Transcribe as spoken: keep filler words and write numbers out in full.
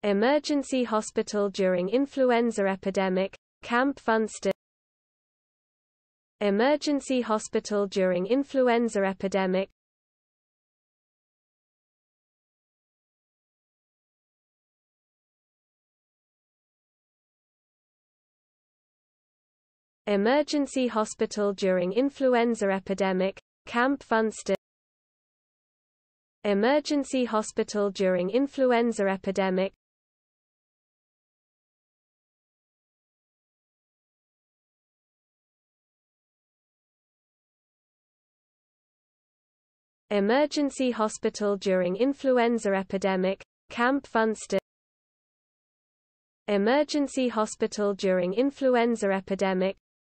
Emergency hospital during influenza epidemic, Camp Funston. Emergency hospital during influenza epidemic. Emergency hospital during influenza epidemic, Camp Funston. Emergency hospital during influenza epidemic. Emergency hospital during influenza epidemic, Camp Funston. Emergency hospital during influenza epidemic.